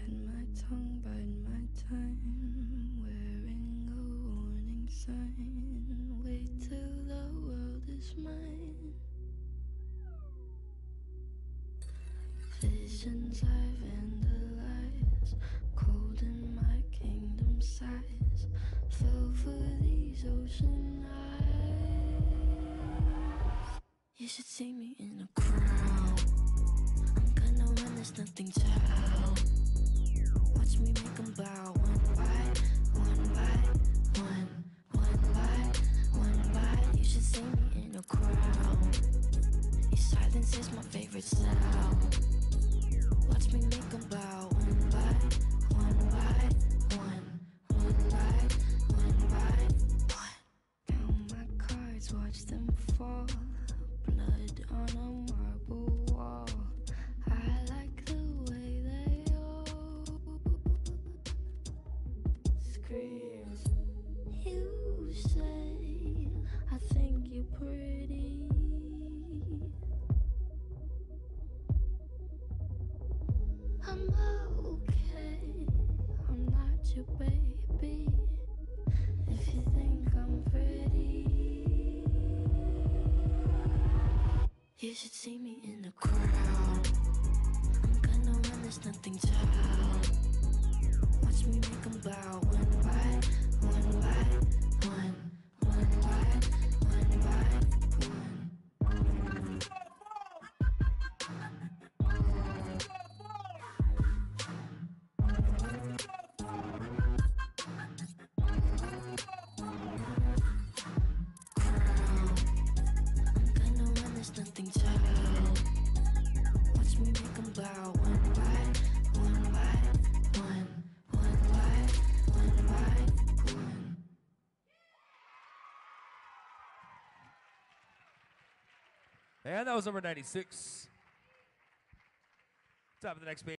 my tongue, bide my time, wearing a warning sign. Wait till the world is mine. Visions I vandalize, cold in my kingdom size. Fell for these ocean eyes. You should see me in a crowd. I'm gonna run, there's nothing to help. Watch me make them bow, one by one by one, one by one by. You should see me in a crowd. Your silence is my favorite sound. Watch me make them bow, one by one by one, one by one by one. Count my cards, watch them fall. Blood on a marble wall. I like the way they all scream. You say, I think you're pretty. I'm okay, I'm not your baby. If you think I'm pretty, you should see me in the crowd. I'm gonna run, there's nothing to help. Watch me make them bow, one by one by one, one by one by one. Nothing to help. Watch me make them bow, one by one by one, one by one by one. And that was number 96. Top of the next page.